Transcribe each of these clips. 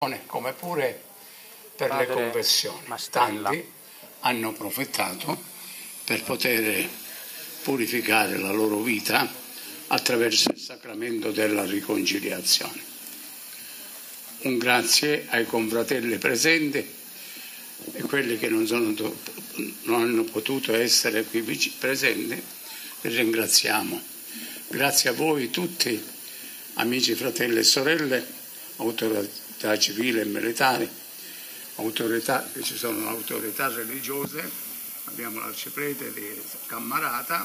come pure per le conversioni. Tanti hanno profittato per poter purificare la loro vita attraverso il sacramento della riconciliazione. Un grazie ai confratelli presenti e quelli che non hanno potuto essere qui presenti, li ringraziamo. Grazie a voi tutti, amici, fratelli e sorelle, autorità civili e militari, ci sono autorità religiose, abbiamo l'arciprete di Cammarata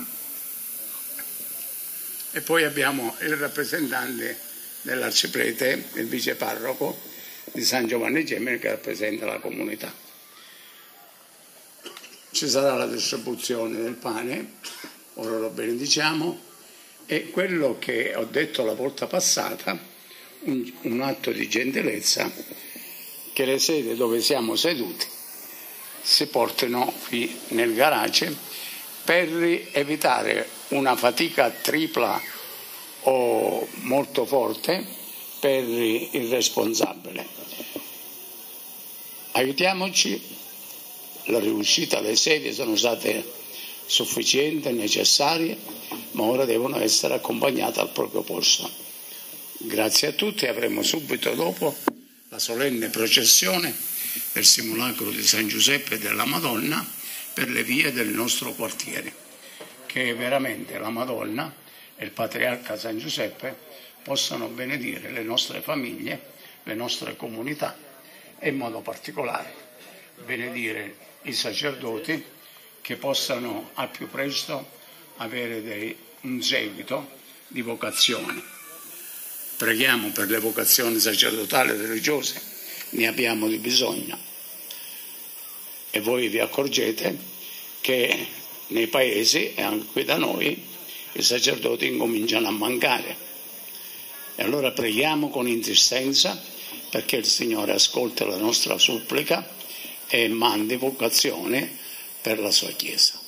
e poi abbiamo il rappresentante dell'arciprete, il viceparroco di San Giovanni Gemini, che rappresenta la comunità. Ci sarà la distribuzione del pane, ora lo benediciamo, e quello che ho detto la volta passata, un atto di gentilezza, che le sedie dove siamo seduti si portino qui nel garage per evitare una fatica tripla o molto forte per il responsabile. Aiutiamoci, la riuscita alle sedie sono state sufficienti, necessarie, ma ora devono essere accompagnate al proprio posto. Grazie a tutti, avremo subito dopo la solenne processione del simulacro di San Giuseppe e della Madonna per le vie del nostro quartiere, che veramente la Madonna e il Patriarca San Giuseppe possano benedire le nostre famiglie, le nostre comunità e in modo particolare benedire i sacerdoti, che possano al più presto avere un seguito di vocazioni. Preghiamo per le vocazioni sacerdotali e religiose, ne abbiamo di bisogno. E voi vi accorgete che nei paesi e anche qui da noi i sacerdoti incominciano a mancare. E allora preghiamo con insistenza perché il Signore ascolti la nostra supplica e mandi vocazione per la sua Chiesa.